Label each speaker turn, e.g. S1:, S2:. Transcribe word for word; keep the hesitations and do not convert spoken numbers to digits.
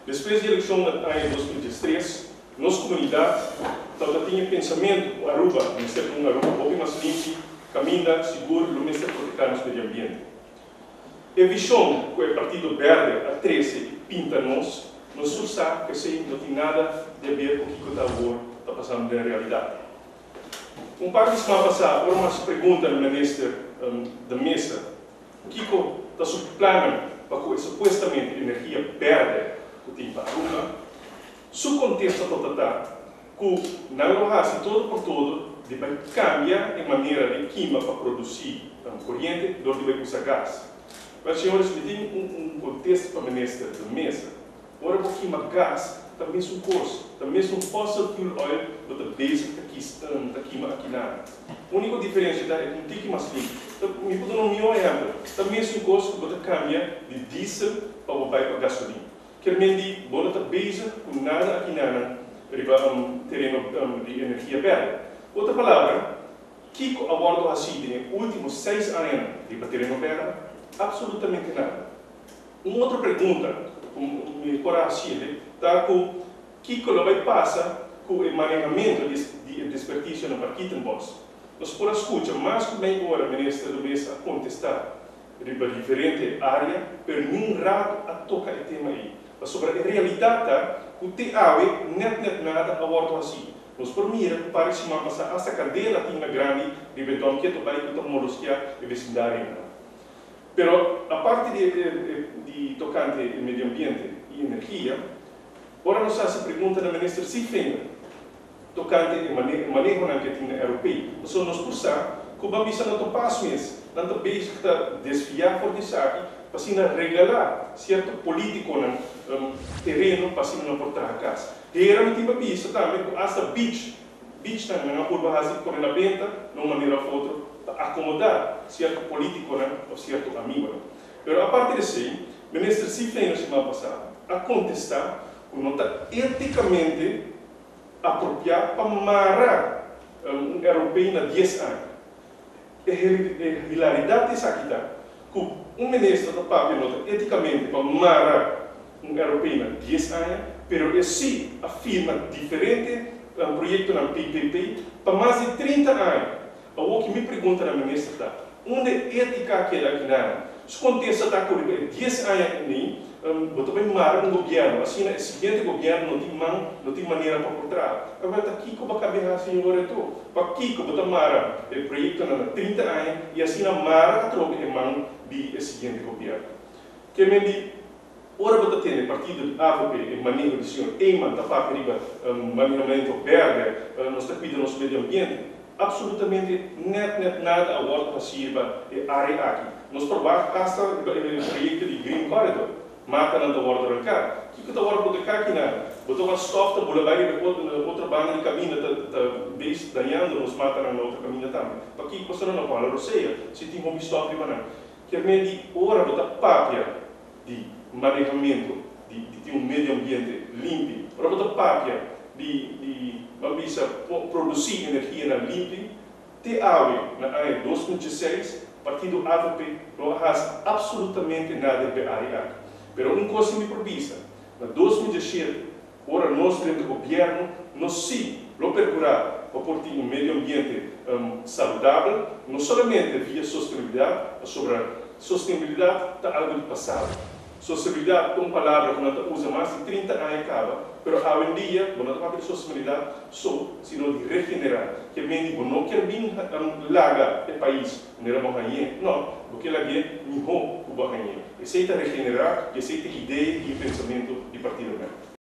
S1: Depois da eleição em dois mil e dezesseis, nossa comunidade então, tinha pensamento, Aruba, o Ministério de Aruba, pouco mais limpo, caminha, seguro, o Ministério proteger o meio ambiente. A visão que o Partido Verde, a treze, pinta-nos, nós só sabe que isso não tem nada a ver com o que está passando na realidade. Um par de semanas passadas, houve uma pergunta no Ministério um, da Mesa, o que está sob plano para que supostamente a energia verde que tem para a Aruba, se contesta total que não é assim todo por todo, deve cambiar a maneira de queima para produzir um, corrente, do que vai usar gás. Mas, senhores, tem um, um contexto para o Ministério da Mesa. Ora, para queimar gás, também é um curso, também é um fossil fuel oil, mas também é aqui aqui na. A única diferença é que não tem mais limpo. Me pode não me olhar, também é um curso que cambia de diesel para o para gasolina. Quer dizer, bola está base com nada aqui na um terreno um, de energia verde. Outra palavra, que abordo assim nos últimos seis anos de terreno verde, absolutamente nada. Uma outra pergunta, me coração, está com o que vai passar com o manejamento de desperdício no Parque Boss. Nós podemos escutar mais que bem agora, o Ministro do Mês, a contestar em diferentes áreas, por nenhum rato a tocar o tema aí. Mas sobre a realidade, o T A V não tem nada a bordo assim. Nós primeiro, para a semana passada, essa cadeia tinha grande de betão que vai com a molostia e vecindário. Pero, a parte de, de, de tocante ao meio ambiente e energia, agora nós se pergunta na Ministra Sifena, tocante ao manejo, manejo que tem na europeu. Nós nos puxar que o Bambisa não passa isso, não está bem que está desviar por isso aqui, para se regalar certo político no um, terreno para se não portar a casa. E era muito Bambisa também, hasta beach, beach também, na curva assim, por na venta, de uma maneira ou outra, para acomodar certo político né, ou certo amigo. Né. Mas a parte disso, o Ministro Sifena, na semana passada, a contestar que não está eticamente apropriado para amarrar um europeu na dez anos. A hilaridade dessa aqui está, que um ministro do papel não está eticamente para amarrar um europeu na dez anos, mas esse afirma diferente um projeto na P P P para mais de trinta anos. O que me pergunta na ministra está, onde é ética que é aqui na se contesta está com dez anos nem, eu também marco um governo, assim, o seguinte governo não tem mão, não tem maneira para portar. Agora está aqui que eu vou caber assim agora tu, para aqui que eu vou marcar o projeto na trinta anos e assim na marca troca em mão do seguinte governo. Que me diz, ora vou ter partido A V P em manejo do senhor Eiman, da parte de manejamento verde, nós está cuidando do nosso meio ambiente. Absolutamente net, net nada a bordo para sirva a área aqui. Nós provamos hasta o projeto de Green Corridor, mata na bordo arrancar. O que está bordo para cá aqui nada? Botou uma stofta, bola vai na outra banda de caminho, está danhando, nos mata na outra caminho também. Para aqui, você não fala, não sei, se tem um stop, mas não. Quer dizer, ora, botar pápia de manejamento, de, de ter um meio ambiente limpo, ora, botar pápia de, de Bambisa produzir energia na limpa, T A V na área dois mil e dezesseis, partido A V P não faz absolutamente nada para a área. Mas uma coisa me provisa, na dois mil e dezessete, ora nós dentro do governo, nós sim, vamos procurar para ter um meio ambiente um, saudável, não somente via sustentabilidade, mas sobre a sustentabilidade está algo do passado. Sustentabilidade é uma palavra que não usa mais de trinta anos acaba, mas hoje em dia, não é de sustentabilidade só, sino de regenerar. Que vem de não quer vir larga o país, não é bom não, porque lá é melhor que o bom. Aceita regenerar, aceita ideia e pensamento do Partido Verde.